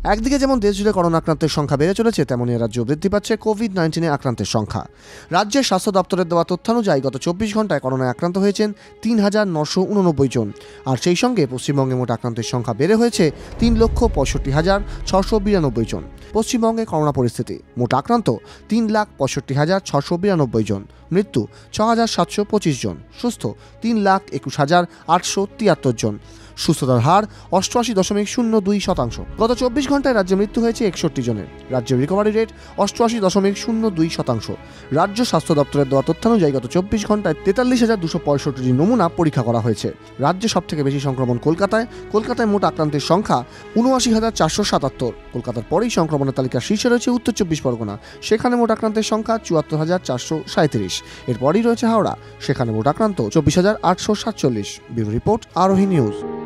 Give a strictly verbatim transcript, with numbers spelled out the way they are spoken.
একদিকে যেমন দেশ জুড়ে করোনা আক্রান্তের সংখ্যা বেড়ে চলেছে, তেমনি রাজ্যেও বৃদ্ধি পাচ্ছে কোভিড নাইন্টিনে আক্রান্তের সংখ্যা। রাজ্যের স্বাস্থ্য দপ্তরের দেওয়া তথ্যানুযায়ী গত চব্বিশ ঘন্টায় করোনায় আক্রান্ত হয়েছেন তিন হাজার নশো উননব্বই জন। আর সেই সঙ্গে পশ্চিমবঙ্গে মোট আক্রান্তের সংখ্যা বেড়ে হয়েছে তিন লক্ষ পঁয়ষট্টি হাজার ছশো বিরানব্বই জন। পশ্চিমবঙ্গে করোনা পরিস্থিতি: মোট আক্রান্ত তিন লাখ পঁয়ষট্টি হাজার ছশো বিরানব্বই জন, মৃত্যু ছ হাজার সাতশো পঁচিশ জন, সুস্থ তিন লাখ একুশ হাজার আটশো তিয়াত্তর জন, সুস্থতার হার অষ্টআশি দশমিক শূন্য দুই শতাংশ। গত চব্বিশ ঘন্টায় রাজ্যে মৃত্যু হয়েছে একষট্টি জনের। রাজ্যের রিকভারি রেট অষ্টআশি দশমিক শূন্য দুই শতাংশ। রাজ্য স্বাস্থ্য দপ্তরের দেওয়া তথ্যানুযায়ী গত চব্বিশ ঘন্টায় তেতাল্লিশ হাজার দুশো পঁয়ষট্টি নমুনা পরীক্ষা করা হয়েছে। রাজ্যে সবথেকে বেশি সংক্রমণ কলকাতায়। কলকাতায় মোট আক্রান্তের সংখ্যা উনআশি হাজার চারশো সাতাত্তর। কলকাতার পরেই সংক্রমণের তালিকার শীর্ষে রয়েছে উত্তর চব্বিশ পরগনা, সেখানে মোট আক্রান্তের সংখ্যা চুয়াত্তর হাজার চারশো সাঁত্রিশ। এরপরই রয়েছে হাওড়া, সেখানে মোট আক্রান্ত চব্বিশ হাজার আটশো সাতচল্লিশ। Bureau report, Arohi news.